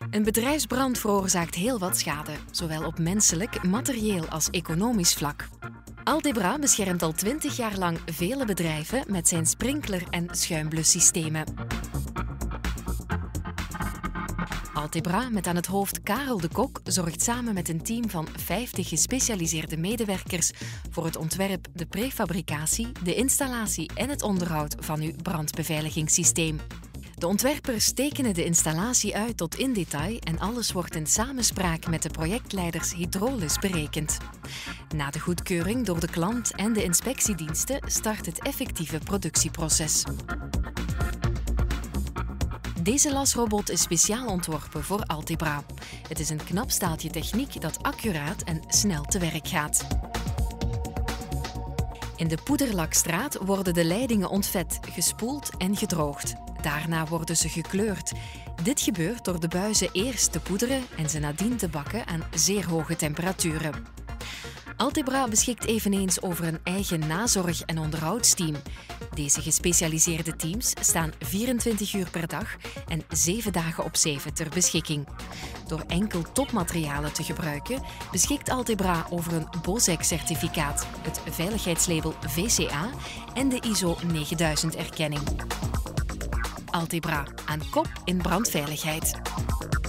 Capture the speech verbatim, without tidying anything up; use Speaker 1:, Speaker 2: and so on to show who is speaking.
Speaker 1: Een bedrijfsbrand veroorzaakt heel wat schade, zowel op menselijk, materieel als economisch vlak. Altebra beschermt al twintig jaar lang vele bedrijven met zijn sprinkler- en schuimblussystemen. Altebra, met aan het hoofd Karel de Kok, zorgt samen met een team van vijftig gespecialiseerde medewerkers voor het ontwerp, de prefabricatie, de installatie en het onderhoud van uw brandbeveiligingssysteem. De ontwerpers tekenen de installatie uit tot in detail en alles wordt in samenspraak met de projectleiders hydraulisch berekend. Na de goedkeuring door de klant en de inspectiediensten start het effectieve productieproces. Deze lasrobot is speciaal ontworpen voor Altebra. Het is een knap staaltje techniek dat accuraat en snel te werk gaat. In de poederlakstraat worden de leidingen ontvet, gespoeld en gedroogd. Daarna worden ze gekleurd. Dit gebeurt door de buizen eerst te poederen en ze nadien te bakken aan zeer hoge temperaturen. Altebra beschikt eveneens over een eigen nazorg- en onderhoudsteam. Deze gespecialiseerde teams staan vierentwintig uur per dag en zeven dagen op zeven ter beschikking. Door enkel topmaterialen te gebruiken, beschikt Altebra over een BOSEC-certificaat, het veiligheidslabel V C A en de I S O negenduizend-erkenning. Altebra, aan kop in brandveiligheid.